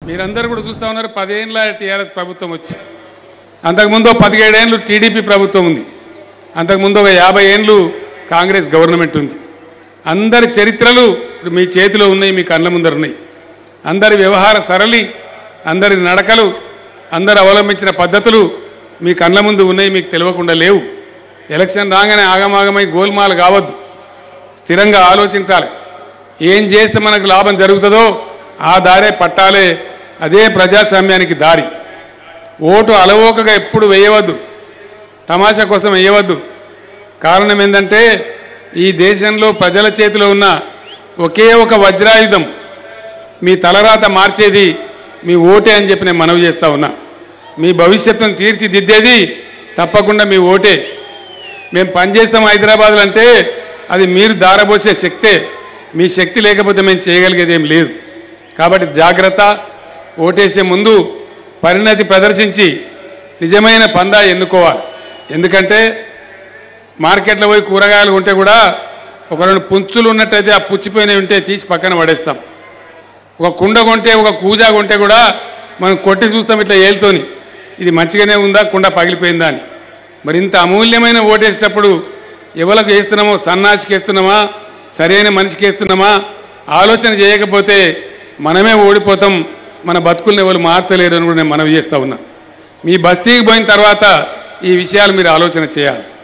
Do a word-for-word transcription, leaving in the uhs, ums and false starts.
మీరందరూ కూడా చూస్తూ ఉన్నారు. పదేళ్ళ టీఆర్ఎస్ ప్రభుత్వం వచ్చి అంతకుముందు పదిహేడేళ్ళు టీడీపీ ప్రభుత్వం ఉంది. అంతకుముందు ఒక యాభై ఏళ్ళు కాంగ్రెస్ గవర్నమెంట్ ఉంది. అందరి చరిత్రలు మీ చేతిలో ఉన్నాయి, మీ కళ్ళ ముందర ఉన్నాయి. అందరి వ్యవహార సరళి, అందరి నడకలు, అందరు అవలంబించిన పద్ధతులు మీ కళ్ళ ముందు ఉన్నాయి, మీకు తెలియకుండా లేవు. ఎలక్షన్ రాగానే ఆగమాగమై గోల్మాలు కావద్దు. స్థిరంగా ఆలోచించాలి. ఏం చేస్తే మనకు లాభం జరుగుతుందో ఆ దారే పట్టాలే. అదే ప్రజాస్వామ్యానికి దారి. ఓటు అలవోకగా ఎప్పుడు వేయవద్దు, తమాషా కోసం వేయవద్దు. కారణం ఏంటంటే ఈ దేశంలో ప్రజల చేతిలో ఉన్న ఒకే ఒక వజ్రాయుధం మీ తలరాత మార్చేది మీ ఓటే అని చెప్పి నేను మనవి చేస్తా ఉన్నా. మీ భవిష్యత్తును తీర్చిదిద్దేది తప్పకుండా మీ ఓటే. మేము పనిచేస్తాం హైదరాబాద్లో అంటే అది మీరు దారబోసే శక్తే. మీ శక్తి లేకపోతే మేము చేయగలిగేది ఏం లేదు. కాబట్టి జాగ్రత్త. ఓటేసే ముందు పరిణతి ప్రదర్శించి నిజమైన పందా ఎన్నుకోవాలి. ఎందుకంటే మార్కెట్లో పోయి కూరగాయలు ఉంటే కూడా ఒక రెండు పుంచులు ఉన్నట్టయితే ఆ పుచ్చిపోయినవి ఉంటే తీసి పక్కన పడేస్తాం. ఒక కుండ కొంటే, ఒక కూజా కొంటే కూడా మనం కొట్టి చూస్తాం ఇట్లా ఏలుతోని, ఇది మంచిగానే ఉందా, కుండ పగిలిపోయిందా అని. మరి ఇంత అమూల్యమైన ఓటేసేటప్పుడు ఎవరికి వేస్తున్నామో, సన్నాసికి వేస్తున్నామా, సరైన మనిషికి వేస్తున్నామా, ఆలోచన చేయకపోతే మనమే ఓడిపోతాం. మన బతుకుల్ని ఎవరు మార్చలేరు అని కూడా నేను మనవి చేస్తా ఉన్నా. మీ బస్తీకి పోయిన తర్వాత ఈ విషయాలు మీరు ఆలోచన చేయాలి.